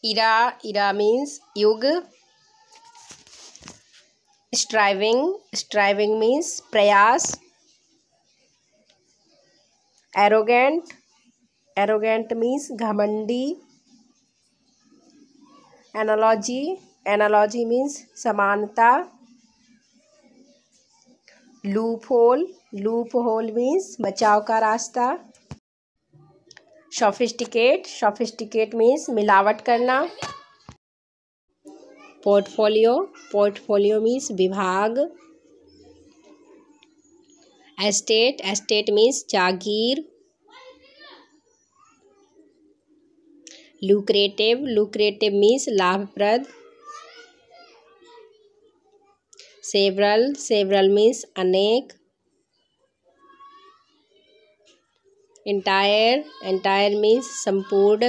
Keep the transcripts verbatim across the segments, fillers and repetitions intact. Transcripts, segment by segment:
इरा era means युग। Striving striving means प्रयास। Arrogant arrogant means घमंडी। एनालॉजी एनालॉजी मीन्स समानता। Loophole loophole means बचाव का रास्ता। सोफिस्टिकेट सोफिस्टिकेट मीन्स मिलावट करना। पोर्टफोलियो पोर्टफोलियो मीन्स विभाग। एस्टेट एस्टेट मीन्स जागीर। लुक्रेटिव लुक्रेटिव मीन्स लाभप्रद। सेवरल सेवरल मीन्स अनेक। एंटायर एंटायर मीन्स संपूर्ण।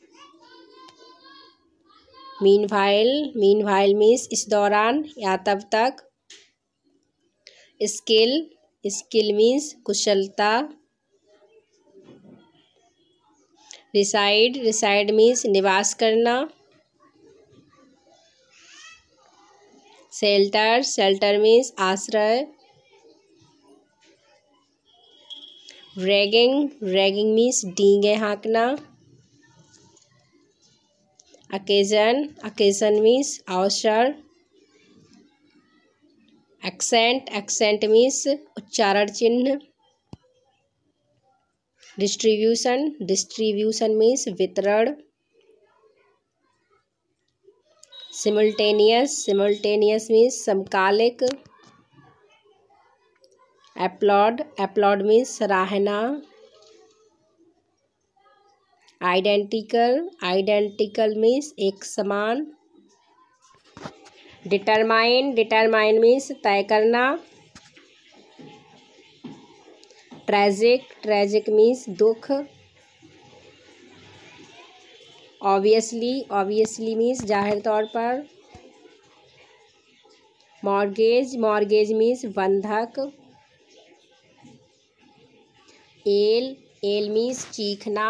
मीनवाइल मीनवाइल मीन्स इस दौरान या तब तक। स्किल स्किल मीन्स कुशलता। रिसाइड रिसाइड मीन्स निवास करना। शेल्टर शेल्टर मीन्स आश्रय। रैगिंग रैगिंग मीन्स डींगे हाँकना। अकेजन अकेजन मीन्स अवसर। एक्सेंट एक्सेंट मीन्स उच्चारण चिन्ह। डिस्ट्रीब्यूशन डिस्ट्रीब्यूशन मीन्स वितरण। सिमल्टेनियस सिमल्टेनियस मीन्स समकालिक। एप्लॉड एप्लॉड मीन्स सराहना। आइडेंटिकल आइडेंटिकल मीन्स एक समान। डिटरमाइन डिटरमाइन मीन्स तय करना। ट्रेजिक ट्रेजिक मीन्स दुख। ऑब्वियसली ऑब्वियसली मीन्स जाहिर तौर पर। मॉर्गेज मॉर्गेज मीन्स बंधक। एल एल मीन्स चीखना।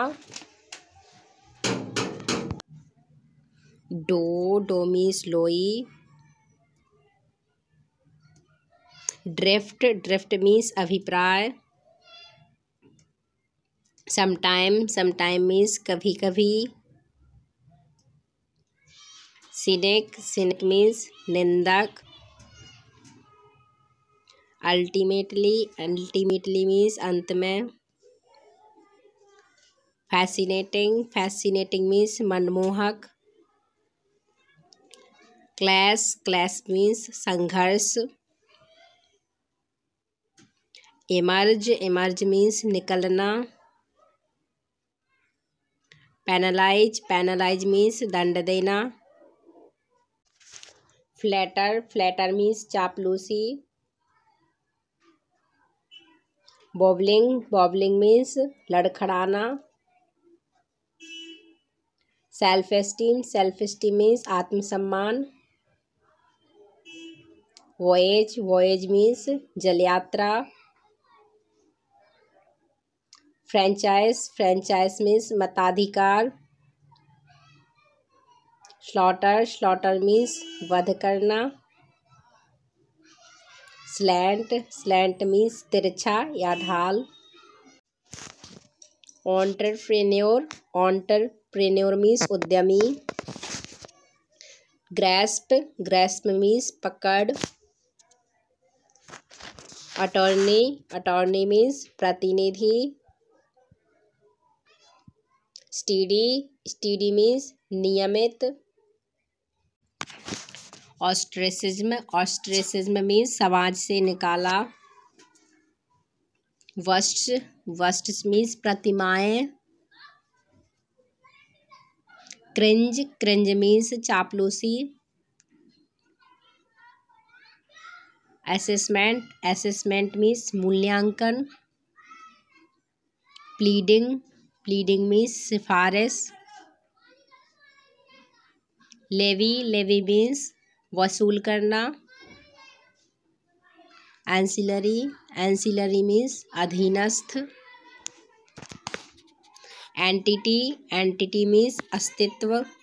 डो डो मीन्स लोई। ड्रिफ्ट ड्रिफ्ट मीन्स अभिप्राय। समटाइम समटाइम मीन्स कभी कभी। सिनिक सिनिक मीन्स निंदक। अल्टीमेटली अल्टीमेटली मीन्स अंत में। फैसिनेटिंग फैसिनेटिंग मीन्स मनमोहक। क्लैश क्लैश मीन्स संघर्ष। इमर्ज इमर्ज मीन्स निकलना। पैनलाइज पैनलाइज मीन्स दंड देना। फ्लैटर फ्लैटर मीन्स चापलूसी। बॉबलिंग बॉबलिंग मीन्स लड़खड़ाना। Self esteem self esteem means आत्मसम्मान। वॉयेज वॉयेज मीन्स जल यात्रा। फ्रेंचाइज फ्रेंचाइज मीन्स मताधिकार। स्लॉटर स्लॉटर मीन्स वध करना। स्लैंट स्लैंट मीन्स तिरछा या ढाल। एंटरप्रेन्योर एंटरप्रेन्योर मीन्स उद्यमी। ग्रैस्प ग्रैस्प मीन्स पकड़। अटॉर्नी अटॉर्नी मीन्स प्रतिनिधि। स्टीडी स्टीडी मीन्स नियमित। ऑस्ट्रेसिज्म ऑस्ट्रेसिज्म मीन्स समाज से निकाला। वस्ट वस्ट मीन्स प्रतिमाएं। क्रिंज क्रिंज मीन्स चापलूसी। असेसमेंट असेसमेंट मीन्स मूल्यांकन। प्लीडिंग प्लीडिंग मीन्स सिफारिश। लेवी लेवी मीन्स वसूल करना। एंसिलरी एंसिलरी मीन्स अधीनस्थ। एंटिटी एंटिटी मीन्स अस्तित्व।